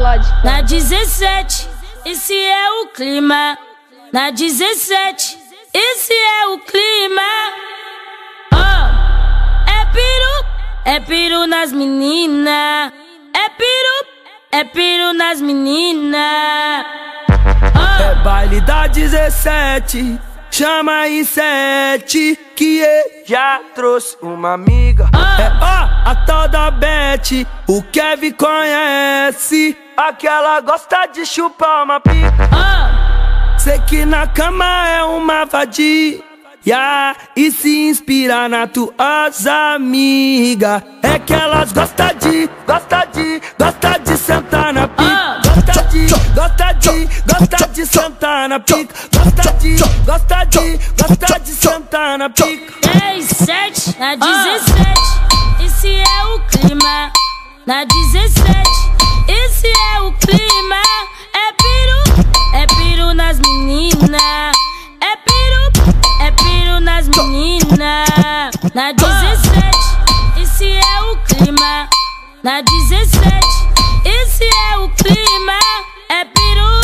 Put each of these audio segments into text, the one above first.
vodka. Na 17, esse é o clima. Na 17, esse é o clima. É piru nas meninas. É piru nas meninas. É baile da 17, chama em 7, que eu já trouxe uma amiga. É a tal da Beth, o Kevin conhece. Aquela gosta de chupar uma pica. Sei que na cama é uma vadia e se inspira na tuas amigas. É que elas gostam de sentar na pica. Gosta de sentar na pica. Gosta de sentar na pica. 10, 7, na 17, esse é o clima. Na 17, esse é o clima. É piru nas meninas. É piru nas meninas. Na 17, esse é o clima. Na 17, esse é o clima. É piru.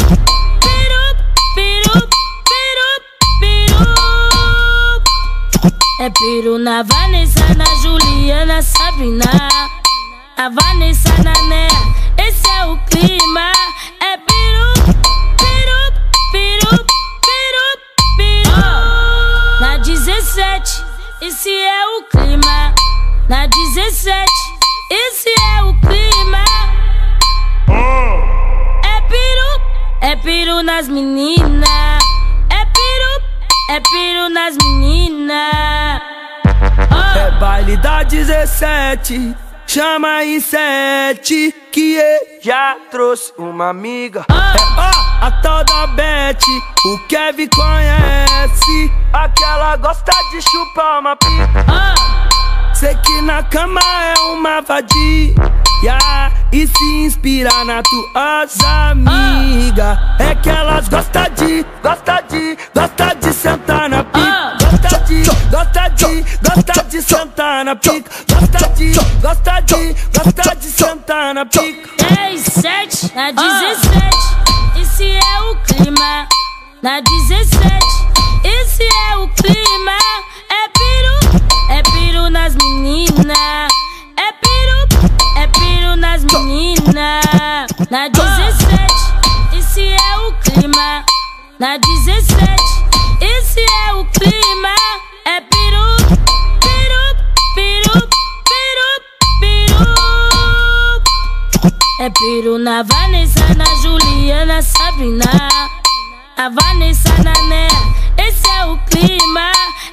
É piru na Vanessa, na Juliana, Sabrina. A Vanessa na Nea, esse é o clima. É piru. Na 17, esse é o clima. Na 17, esse é o clima. É piru nas meninas. É piru nas meninas. É baile da 17, chama em 7, que eu já trouxe uma amiga. É a tal da Beth, o Kevin conhece. Aquela gosta de chupar uma pica. Sei que na cama é uma vadia e se inspira na tuas amigas. É que elas gostam de sentar na pica. Gosta de sentar na pica. Gosta de sentar na pica. 10, 7, na 17, esse é o clima. Na 17, esse é o clima. É piru nas meninas. É piru nas meninas. Na 17, esse é o clima. Na 17, esse é o clima. É piru. É piru na Vanessa, na Juliana, Sabrina. A Vanessa na Nea, esse é o clima.